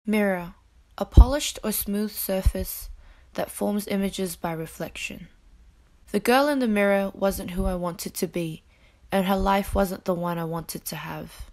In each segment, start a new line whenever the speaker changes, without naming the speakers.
Mirror, a polished or smooth surface that forms images by reflection. The girl in the mirror wasn't who I wanted to be, and her life wasn't the one I wanted to have.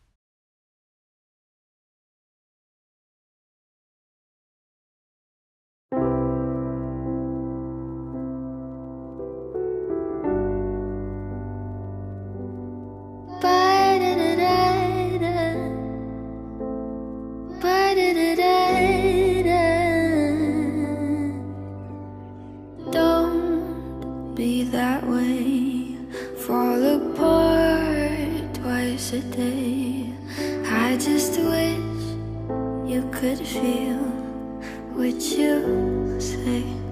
Don't be that way. Fall apart twice a day. I just wish you could feel what you say.